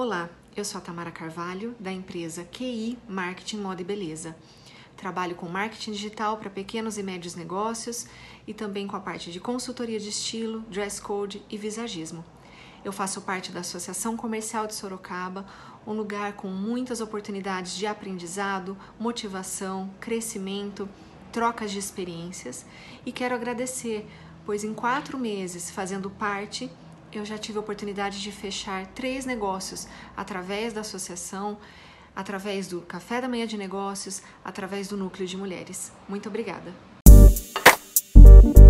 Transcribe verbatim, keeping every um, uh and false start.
Olá, eu sou a Tamara Carvalho, da empresa Q I Marketing Moda e Beleza. Trabalho com marketing digital para pequenos e médios negócios e também com a parte de consultoria de estilo, dress code e visagismo. Eu faço parte da Associação Comercial de Sorocaba, um lugar com muitas oportunidades de aprendizado, motivação, crescimento, trocas de experiências, e quero agradecer, pois em quatro meses fazendo parte, eu já tive a oportunidade de fechar três negócios através da associação, através do Café da Manhã de Negócios, através do Núcleo de Mulheres. Muito obrigada!